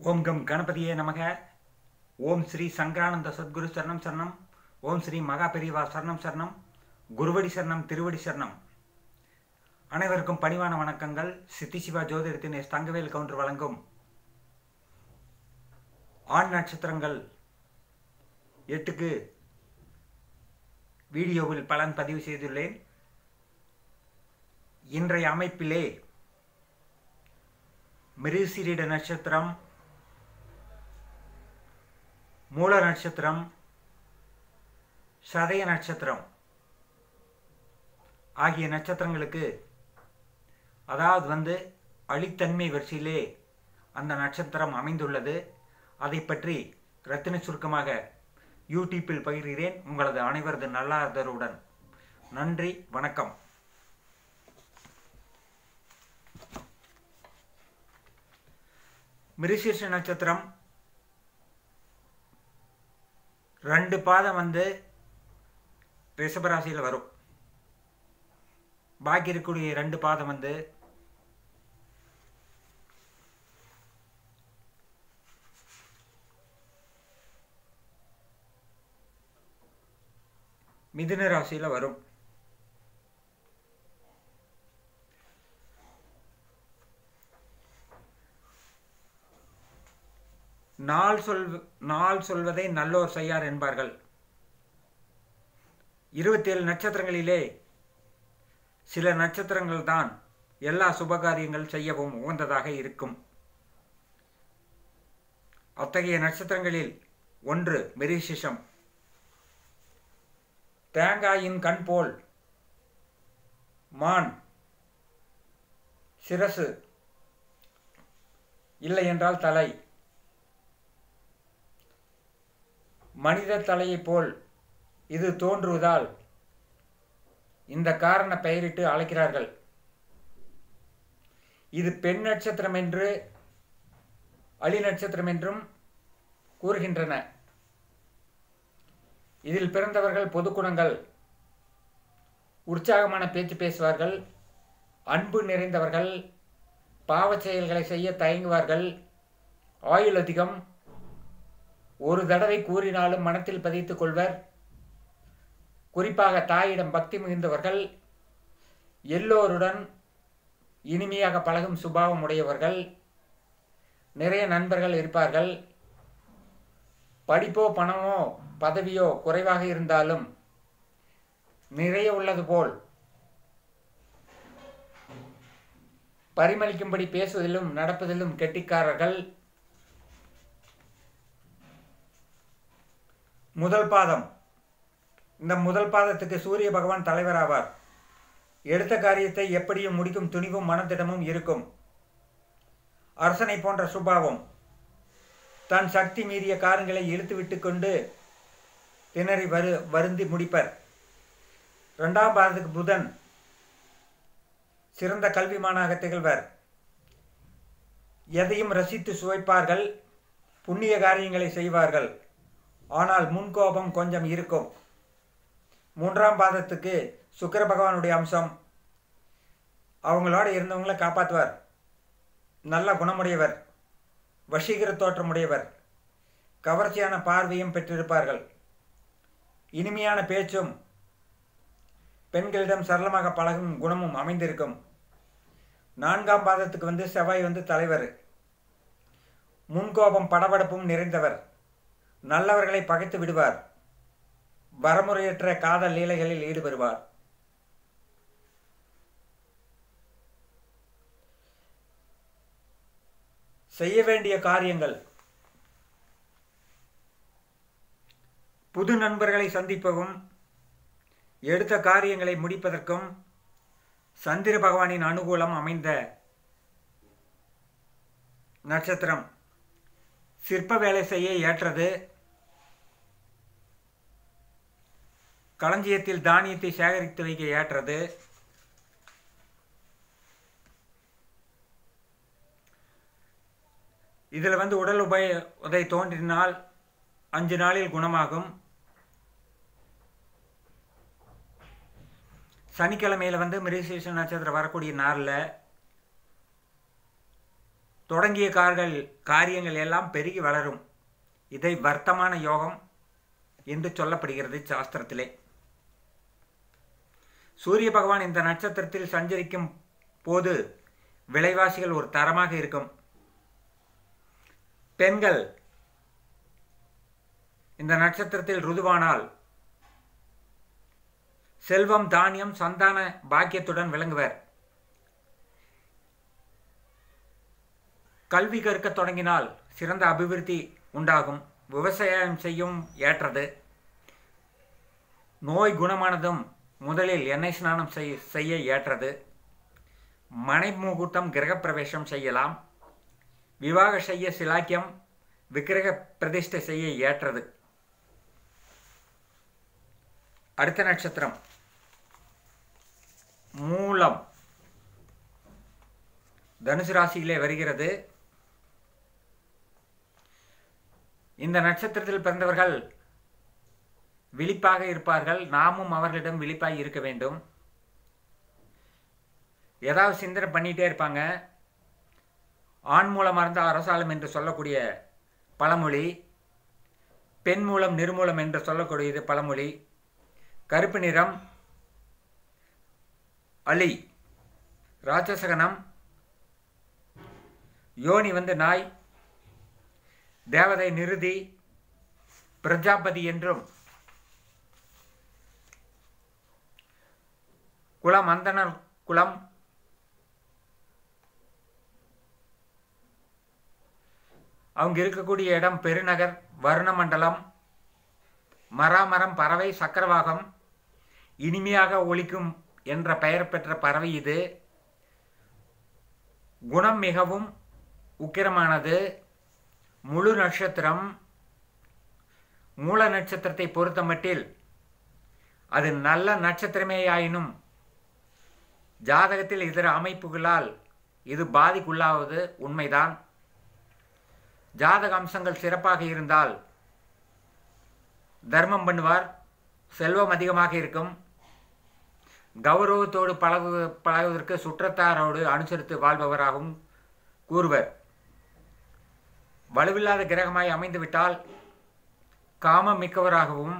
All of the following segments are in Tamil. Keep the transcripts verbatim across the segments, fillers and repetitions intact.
ஓம் கம் கணபதியே நமக. ஓம் ஸ்ரீ சங்கரானந்த சத்குரு சரணம் சரணம். ஓம் ஸ்ரீ மகா பெரியவா சரணம் சரணம். குருவடி சரணம், திருவடி சரணம். அனைவருக்கும் பணிவான வணக்கங்கள். சித்தி சிவா ஜோதிடத்தின் எஸ் தங்கவேல் கவுண்டர் வழங்கும் ஆண் நட்சத்திரங்கள் எட்டுக்கு வீடியோவில் பலன் பதிவு செய்துள்ளேன். இன்றைய அமைப்பிலே மிருகசீரிட நட்சத்திரம், மூல நட்சத்திரம், சதய நட்சத்திரம் ஆகிய நட்சத்திரங்களுக்கு, அதாவது வந்து அழித்தன்மை வரிசையிலே அந்த நட்சத்திரம் அமைந்துள்ளது. அதை பற்றி ரத்தின சுருக்கமாக யூடியூப்பில் பகிர்கிறேன். உங்களது அனைவரது நல்லாதருடன் நன்றி, வணக்கம். மிருகசீரிஷ நட்சத்திரம் ரெண்டு பாதம் வந்து ரிஷபராசியில் வரும். பாக்கி இருக்கக்கூடிய ரெண்டு பாதம் வந்து மிதுன ராசியில் வரும். நாள் சொல் நாள் சொல்வதை நல்லோர் செய்யார் என்பார்கள். இருபத்தி ஏழு நட்சத்திரங்களிலே சில நட்சத்திரங்கள் தான் எல்லா சுபகாரியங்கள் செய்யவும் உகந்ததாக இருக்கும். அத்தகைய நட்சத்திரங்களில் ஒன்று மிருகசீரிஷம். தேங்காயின் கண் போல் மான் சிரசு, இல்லை என்றால் தலை, மனித தலையைப் போல் இது தோன்றுவதால் இந்த காரண பெயரிட்டு அழைக்கிறார்கள். இது பெண் நட்சத்திரம் என்று, அலி நட்சத்திரம் என்றும் கூறுகின்றன. இதில் பிறந்தவர்கள் பொது குணங்கள், உற்சாகமான பேச்சு பேசுவார்கள், அன்பு நிறைந்தவர்கள், பாவச் செயல்களை செய்ய தயங்குவார்கள், ஆயுள் அதிகம், ஒரு தடவை கூறினாலும் மனத்தில் பதித்துக் கொள்வர், குறிப்பாக தாயிடம் பக்தி மிகுந்தவர்கள், எல்லோருடன் இனிமையாக பழகும் சுபாவம் உடையவர்கள், நிறைய நண்பர்கள் இருப்பார்கள். படிப்போ பணமோ பதவியோ குறைவாக இருந்தாலும் நிறைய உள்ளது போல் பரிமளிக்கும்படி பேசுவதிலும் நடப்பதிலும் கெட்டிக்காரர்கள். முதல் பாதம். இந்த முதல் பாதத்துக்கு சூரிய பகவான் தலைவராவார். எடுத்த காரியத்தை எப்படியும் முடிக்கும் துணிவும் மனத்திடமும் இருக்கும். அரசனை போன்ற சுபாவம். தன் சக்தி மீறிய காரியங்களை இழுத்து விட்டு கொண்டு திணறி வரு வருந்தி முடிப்பர். இரண்டாம் பாதத்துக்கு புதன். சிறந்த கல்விமானாக திகழ்வர். எதையும் ரசித்து சுவைப்பார்கள். புண்ணிய காரியங்களை செய்வார்கள். ஆனால் முன்கோபம் கொஞ்சம் இருக்கும். மூன்றாம் பாதத்துக்கு சுக்கிர பகவானுடைய அம்சம். அவங்களோட இருந்தவங்களை காப்பாற்றுவார். நல்ல குணமுடையவர், வசீகர தோற்றமுடையவர், கவர்ச்சியான பார்வையும் பெற்றிருப்பார்கள். இனிமையான பேச்சும் பெண்களிடம் சரளமாக பழகும் குணமும் அமைந்திருக்கும். நான்காம் பாதத்துக்கு வந்து செவ்வாய் வந்து தலைவர். முன்கோபம் படபடப்பும் நிறைந்தவர். நல்லவர்களை பகைத்து விடுவார். வரமுறையற்ற காதல் லீலைகளில் ஈடுபடுவார். செய்ய வேண்டிய காரியங்கள். புது நண்பர்களை சந்திப்பதும் எடுத்த காரியங்களை முடிப்பதற்கும் சந்திர பகவானின் அனுகூலம் அமைந்த நட்சத்திரம். சிற்ப வேலை செய்ய ஏற்றது. களஞ்சியத்தில் தானியத்தை சேகரித்து வைக்க ஏற்றது. இதில் வந்து உடல் உபய உதை தோன்றினால் அஞ்சு நாளில் குணமாகும். சனிக்கிழமையில் வந்து மிருகசீரிஷ நட்சத்திரம் வரக்கூடிய நாளில் தொடங்கிய கார்கள் காரியங்கள் எல்லாம் பெருகி வளரும். இதை வர்த்தமான யோகம் என்று சொல்லப்படுகிறது சாஸ்திரத்திலே. சூரிய பகவான் இந்த நட்சத்திரத்தில் சஞ்சரிக்கும் போது விலைவாசிகள் ஒரு தரமாக இருக்கும். பெண்கள் இந்த நட்சத்திரத்தில் ருதுவானால் செல்வம், தானியம், சந்தான பாக்கியத்துடன் விளங்குவர். கல்வி கற்க தொடங்கினால் சிறந்த அபிவிருத்தி உண்டாகும். விவசாயம் செய்யும் ஏற்றது. நோய் குணமானதும் முதலில் எண்ணெய் ஸ்நானம் செய்ய ஏற்றது. மனை முகூர்த்தம், கிரகப்பிரவேசம் செய்யலாம். விவாக செய்ய சிலாக்கியம், விக்கிரக பிரதிஷ்டை செய்ய ஏற்றது. அடுத்த நட்சத்திரம் மூலம். தனுசு ராசியிலே வருகிறது. இந்த நட்சத்திரத்தில் பிறந்தவர்கள் விழிப்பாக இருப்பார்கள். நாமும் அவர்களிடம் விழிப்பாக இருக்க வேண்டும். ஏதாவது சிந்தனை பண்ணிகிட்டே இருப்பாங்க. ஆண் மூலம் மறந்த அரசாலம் என்று சொல்லக்கூடிய பழமொழி, பெண் மூலம் நிர்மூலம் என்று சொல்லக்கூடியது பழமொழி. கருப்பு நிறம் அலி, ராட்சசகனம், யோனி வந்து நாய், தேவதை நிருதி, பிரஜாபதி என்றும், குலம் அந்தனர் குலம், அவங்க இருக்கக்கூடிய இடம் பெருநகர், வருணமண்டலம், மராமரம், பறவை, சக்கரவாகம், இனிமையாக ஒலிக்கும் என்ற பெயர் பெற்ற பறவை இது. குணம் மிகவும் உக்கிரமானது. முழு நட்சத்திரம். மூல நட்சத்திரத்தை பொறுத்த மட்டில் அது நல்ல நட்சத்திரமேயாயினும் ஜாதகத்தில் இதர அமைப்புகளால் இது பாதிக்குள்ளாவது உண்மைதான். ஜாதக அம்சங்கள் சிறப்பாக இருந்தால் தர்மம் பண்ணுவார். செல்வம் அதிகமாக இருக்கும். கௌரவத்தோடு பழகு பழகுவதற்கு சுற்றத்தாரோடு அனுசரித்து வாழ்பவராகவும் கூறுவர். வலுவில்லாத கிரகமாய் அமைந்துவிட்டால் காமம் மிக்கவராகவும்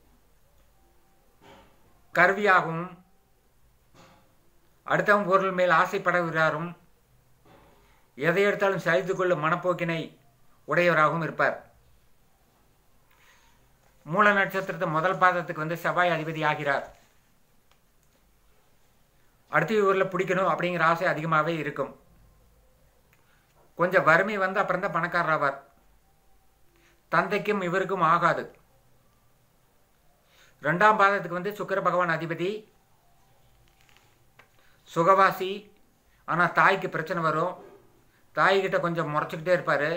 கருவியாகவும் அடுத்தவன் பொருள் மேல் ஆசைப்படுகிறாரும் எதை எடுத்தாலும் சகித்து கொள்ளும் மனப்போக்கினை உடையவராகவும் இருப்பார். மூல நட்சத்திரத்தை முதல் பாதத்துக்கு வந்து செவ்வாய் அதிபதி ஆகிறார். அடுத்த ஊரில் பிடிக்கணும் அப்படிங்கிற ஆசை அதிகமாகவே இருக்கும். கொஞ்சம் வறுமை வந்து அப்புறம் தான் பணக்காரர் ஆவார். தந்தைக்கும் இவருக்கும் ஆகாது. ரெண்டாம் பாதத்துக்கு வந்து சுக்கிர பகவான் அதிபதி, சுகவாசி. ஆனால் தாய்க்கு பிரச்சனை வரும். தாய்கிட்ட கொஞ்சம் முறைச்சிக்கிட்டே இருப்பார்.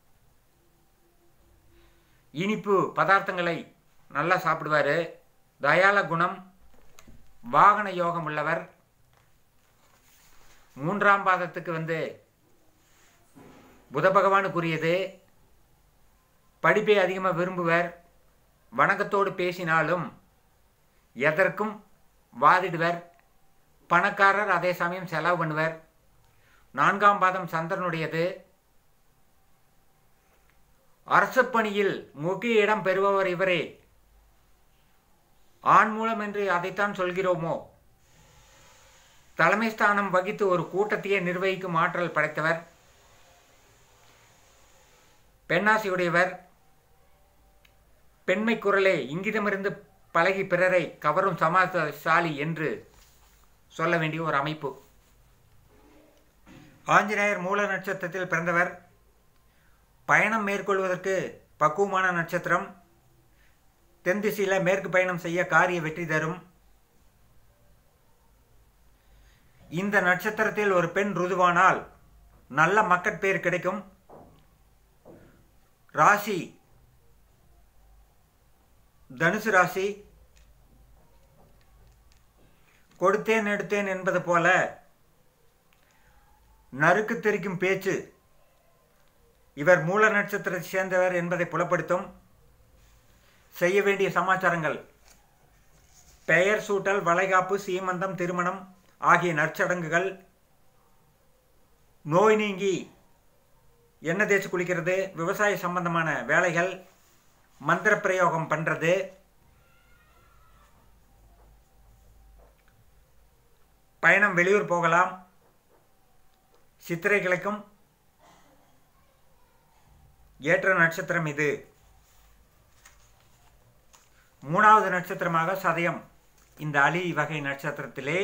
இனிப்பு பதார்த்தங்களை நல்லா சாப்பிடுவார். தயால குணம், வாகன யோகம் உள்ளவர். மூன்றாம் பாதத்துக்கு வந்து புத பகவானுக்குரியது. படிப்பை அதிகமாக விரும்புவர். வணக்கத்தோடு பேசினாலும் எதற்கும் வாதிடுவர். பணக்காரர், அதே சமயம் செலவு பண்ணுவர். நான்காம் பாதம் சந்திரனுடையது. அரசு பணியில் முக்கிய இடம் பெறுபவர் இவரே. ஆண் மூலம் என்று அதைத்தான் சொல்கிறோமோ. தலைமை ஸ்தானம் வகித்து ஒரு கூட்டத்தையே நிர்வகிக்கும் ஆற்றல் படைத்தவர். பெண்ணாசியுடையவர். பெண்மை குரலே இங்கிதமிருந்து பழகி பிறரை கவரும் சமாசாலி என்று சொல்ல வேண்டிய ஒரு அமைப்பு. ஆஞ்சநேயர் மூல நட்சத்திரத்தில் பிறந்தவர். பயணம் மேற்கொள்வதற்கு பக்குவமான நட்சத்திரம். தென் திசையில் மேற்கு பயணம் செய்ய காரிய வெற்றி தரும். இந்த நட்சத்திரத்தில் ஒரு பெண் ருதுவானால் நல்ல மக்கட்பேர் கிடைக்கும். ராசி தனுசு ராசி. கொடுத்தேன் எடுத்தேன் என்பது போல நறுக்கு தெரிக்கும் பேச்சு இவர் மூல நட்சத்திரத்தை சேர்ந்தவர் என்பதை புலப்படுத்தும். செய்ய வேண்டிய சமாச்சாரங்கள்: பெயர் சூட்டல், வளைகாப்பு, சீமந்தம், திருமணம் ஆகிய நற்சடங்குகள். நோய் நீங்கி எண்ணெய் தேய்ச்சி குளிக்கிறது, விவசாய சம்பந்தமான வேலைகள், மந்திர பிரயோகம் பண்ணுறது, பயணம் வெளியூர் போகலாம். சித்திரை கிழக்கும் ஏற்ற நட்சத்திரம் இது. மூணாவது நட்சத்திரமாக சதயம். இந்த அலி வகை நட்சத்திரத்திலே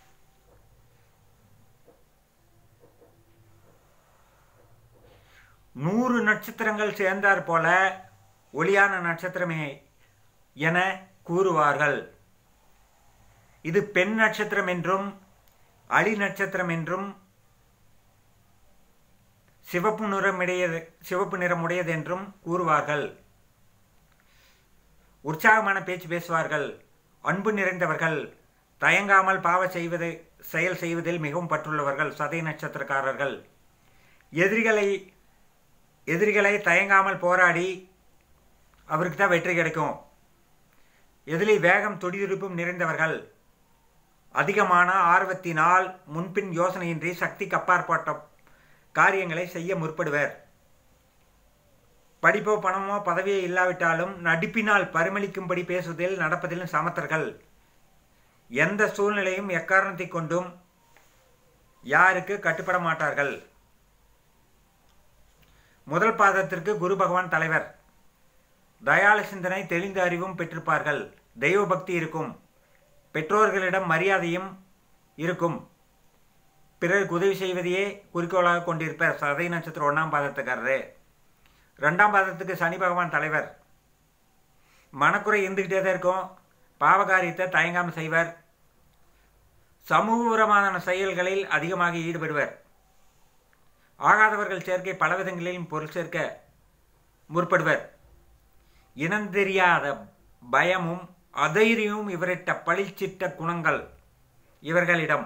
நூறு நட்சத்திரங்கள் சேர்ந்தார் போல ஒளியான நட்சத்திரமே என கூறுவார்கள். இது பெண் நட்சத்திரம் என்றும் அலி நட்சத்திரம் என்றும் சிவப்பு நிறமுடையது சிவப்பு நிறமுடையது என்றும் கூறுவார்கள். உற்சாகமான பேச்சு பேசுவார்கள். அன்பு நிறைந்தவர்கள். தயங்காமல் பாவ செய்வது செயல் செய்வதில் மிகவும் பற்றுள்ளவர்கள் சதய நட்சத்திரக்காரர்கள். எதிரிகளை எதிரிகளை தயங்காமல் போராடி அவருக்கு தான் வெற்றி கிடைக்கும். எதிரில் வேகம் துடிதுடிப்பும் நிறைந்தவர்கள். அதிகமான ஆர்வத்தினால் முன்பின் யோசனையின்றி சக்திக்கு அப்பாற்பட்ட காரியங்களை செய்ய முற்படுவர். படிப்போ பணமோ பதவியோ இல்லாவிட்டாலும் நடிப்பினால் பரிமளிக்கும்படி பேசுவதில் நடப்பதிலும் சமத்தர்கள். எந்த சூழ்நிலையும் எக்காரணத்தை கொண்டும் யாருக்கு கட்டுப்பட மாட்டார்கள். முதல் பாதத்திற்கு குரு பகவான் தலைவர். தயால சிந்தனை, தெளிந்த அறிவும் பெற்றிருப்பார்கள். தெய்வ பக்தி இருக்கும். பெற்றோர்களிடம் மரியாதையும் இருக்கும். பிறருக்கு உதவி செய்வதையே குறிக்கோளாக கொண்டிருப்பார் சதய நட்சத்திரம் ஒன்றாம் பாதத்துக்காரரு. ரெண்டாம் பாதத்துக்கு சனி பகவான் தலைவர். மனக்குறை இருந்துக்கிட்டே தான் இருக்கும். பாவகாரியத்தை தயங்காமல் செய்வர். சமூகபுரமான செயல்களில் அதிகமாக ஈடுபடுவர். ஆகாதவர்கள் சேர்க்கை பலவிதங்களிலும் பொருள் சேர்க்க முற்படுவர். இனந்தெரியாத பயமும் அதைரியமும் இவரிட்ட பழிச்சிட்ட குணங்கள் இவர்களிடம்.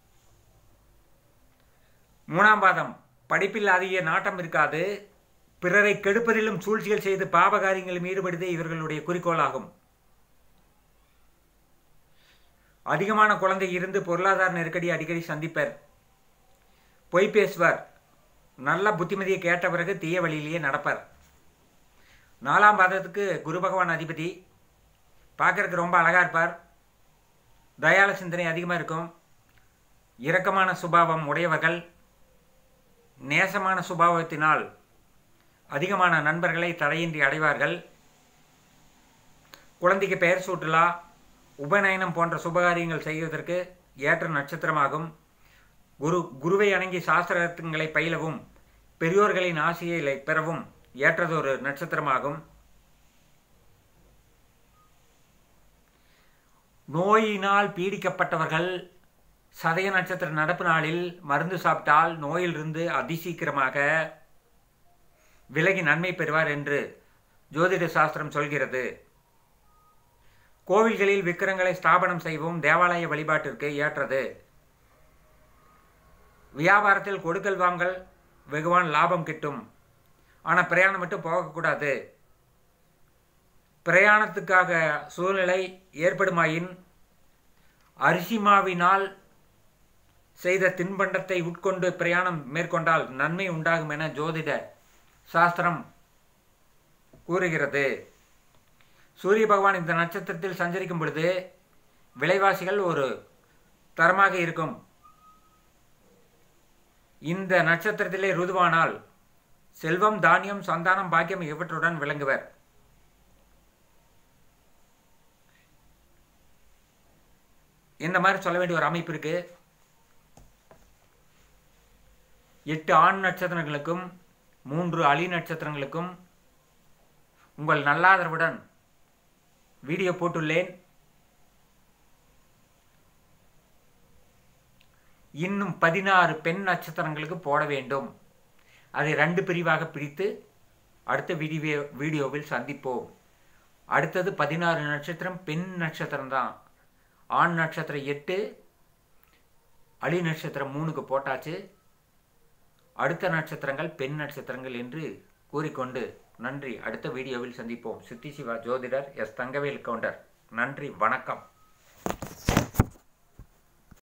மூணாம் பாதம் படிப்பில் அதிக நாட்டம் இருக்காது. பிறரை கெடுப்பதிலும் சூழ்ச்சிகள் செய்து பாவகாரியங்களும் ஈடுபடுவதே இவர்களுடைய குறிக்கோளாகும். அதிகமான குழந்தை இருந்து பொருளாதார நெருக்கடி அடிக்கடி சந்திப்பர். பொய் பேசுவார். நல்ல புத்திமதியை கேட்ட பிறகு தீய வழியிலேயே நடப்பர். நாலாம் பாதத்துக்கு குரு பகவான் அதிபதி. பார்க்கறதுக்கு ரொம்ப அழகாக இருப்பார். தயால சிந்தனை அதிகமாக இருக்கும். இரக்கமான சுபாவம் உடையவர்கள். நேசமான சுபாவத்தினால் அதிகமான நண்பர்களை தடையின்றி அடைவார்கள். குழந்தைக்கு பெயர் சூட்டலா, உபநயனம் போன்ற சுபகாரியங்கள் செய்வதற்கு ஏற்ற நட்சத்திரமாகும். குரு குருவை அணங்கி சாஸ்திரங்களை பயிலவும் பெரியோர்களின் ஆசையை பெறவும் ஏற்றதொரு நட்சத்திரமாகும். நோயினால் பீடிக்கப்பட்டவர்கள் சதய நட்சத்திர நடப்பு நாளில் மருந்து சாப்பிட்டால் நோயிலிருந்து அதிசீக்கிரமாக விலகி நன்மை பெறுவார் என்று ஜோதிட சாஸ்திரம் சொல்கிறது. கோவில்களில் விக்கிரங்களை ஸ்தாபனம் செய்யவும் தேவாலய வழிபாட்டிற்கு ஏற்றது. வியாபாரத்தில் கொடுக்கல் வாங்கல் வெகுவான் லாபம் கிட்டும். ஆனால் பிரயாணம் மட்டும் போகக்கூடாது. பிரயாணத்துக்காக சூழ்நிலை ஏற்படுமாயின் அரிசிமாவினால் செய்த தின்பண்டத்தை உட்கொண்டு பிரயாணம் மேற்கொண்டால் நன்மை உண்டாகும் என ஜோதிட சாஸ்திரம் கூறுகிறது. சூரிய பகவான் இந்த நட்சத்திரத்தில் சஞ்சரிக்கும் பொழுது விலைவாசிகள் ஒரு தரமாக இருக்கும். இந்த நட்சத்திரத்திலே ருதுவானால் செல்வம், தானியம், சந்தானம், பாக்கியம் இவற்றுடன் விளங்குவர். இந்த மாதிரி சொல்ல வேண்டிய ஒரு அமைப்பு இருக்கு. எட்டு ஆண் நட்சத்திரங்களுக்கும் மூன்று அலி நட்சத்திரங்களுக்கும் உங்கள் நல்லாதரவுடன் வீடியோ போட்டுள்ளேன். இன்னும் பதினாறு பெண் நட்சத்திரங்களுக்கு போட வேண்டும். அதை ரெண்டு பிரிவாக பிரித்து அடுத்த வீடியோ வீடியோவில் சந்திப்போம். அடுத்தது பதினாறு நட்சத்திரம் பெண் நட்சத்திரம் தான். ஆண் நட்சத்திரம் எட்டு, அலி நட்சத்திரம் மூணுக்கு போட்டாச்சு. அடுத்த நட்சத்திரங்கள் பெண் நட்சத்திரங்கள் என்று கூறிக்கொண்டு நன்றி. அடுத்த வீடியோவில் சந்திப்போம். சித்தி சிவா ஜோதிடர் எஸ் தங்கவேல் கவுண்டர். நன்றி, வணக்கம்.